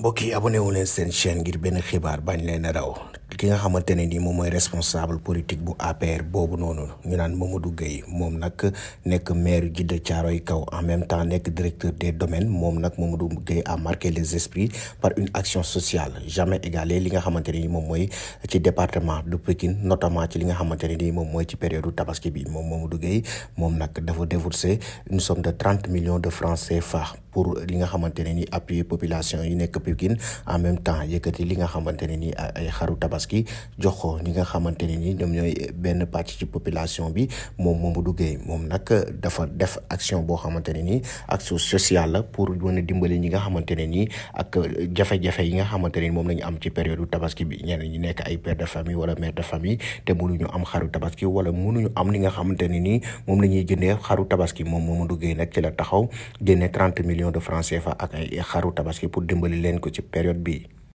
mbokk yi abonné wu leen seen chaîne ngir benn xibaar bañ leen a raw ki nga xamante ne nii moom mooy responsable politique bu APR boobu noonu ñu naan Mamadou Gueye moom nag nekk maire Djiddah Thiaroye Kaw en même temps nekk directeur des domaines moom nag Mamadou Gueye a marqué les esprits par une action sociale jamais égalée li nga xamante ne nii moom mooy ci département de Pikine notamment ci li nga xamante ne nii moom mooy ci période tabaski bi moom Mamadou Gueye moom nag dafa débourser une somme de 30 millions de francs CFA pour li nga xamante ne nii appuyer population yi nekk Pikine en même temps yëkkati li nga xamante ne nii ay xaru tabaski jox ko ñi nga xamante ne nii ñoom ñooy benn pàcc ci population bi moom Mamadou Gueye moom nag dafa def action boo xamante ne nii action sociale la pour mën a dimbali ñi nga xamante ne nii ak jafe-jafe yi nga xamante ne nii moom la ñu am ci période tabaski bi ñeneen ñi nekk ay père de famille wala mère de famille te mënuñu am xaru tabaski wala mënuñu am li nga xamante ne nii moom la ñuy jëndee xaru tabaski moom Mamadou Gueye nag ci la taxaw génne 30 millions de francs CFA ak ay xaru tabaski pour dimbali leen ko ci période bi